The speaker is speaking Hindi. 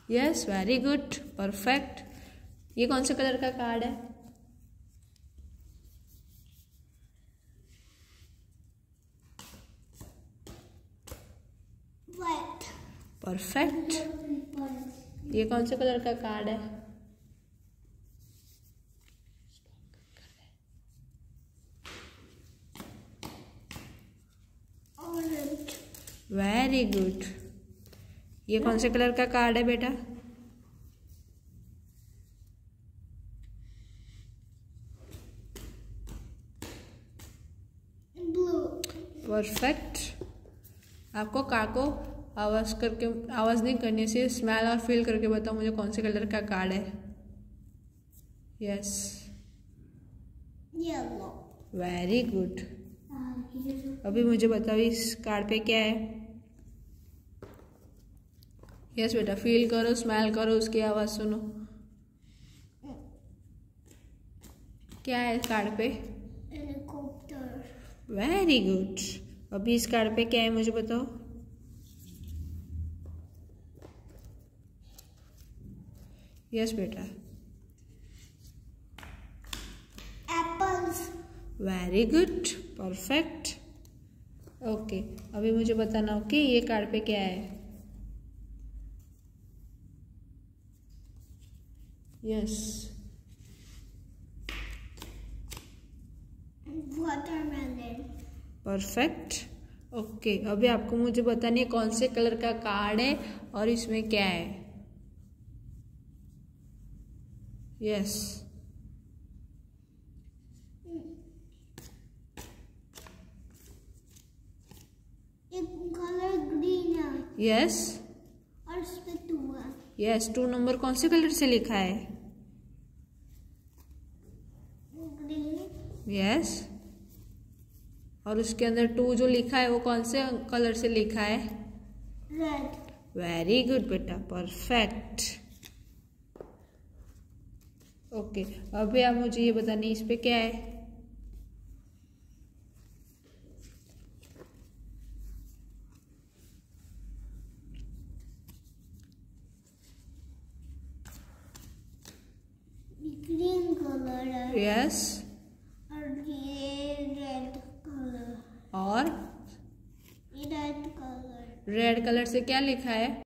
Yes, very good, perfect. ये कौन से कलर का कार्ड है? व्हाइट। परफेक्ट। ये कौन से कलर का कार्ड है? ऑरेंज। Very good. ये कौन से कलर का कार्ड है बेटा? ब्लू। परफेक्ट। आपको कार्ड को आवाज नहीं करनी, सिर्फ स्मेल और फील करके बताओ मुझे कौन से कलर का कार्ड है। Yes, yellow. Very good. अभी मुझे बताओ इस कार्ड पे क्या है? यस बेटा, फील करो, स्मेल करो, उसकी आवाज सुनो। क्या है इस कार्ड पे? हेलीकॉप्टर। Very good. अभी इस कार्ड पे क्या है मुझे बताओ। यस बेटा। Apples. Very good, perfect. Okay, अभी मुझे बताना हो कि ये कार्ड पे क्या है। Yes, watermelon. परफेक्ट। ओके, अभी आपको मुझे बतानी है कौन से कलर का कार्ड है और इसमें क्या है। यस, एक कलर ग्रीन है। यस, और उसपे 2 है। यस। 2 नंबर कौन से कलर से लिखा है? ग्रीन। यस, और उसके अंदर 2 जो लिखा है वो कौन से कलर से लिखा है? रेड। वेरी गुड बेटा, परफेक्ट। ओके, अभी आप मुझे ये बतानी इस पे क्या है। ग्रीन कलर है। यस, और ये रेड कलर। और रेड कलर। रेड कलर से क्या लिखा है?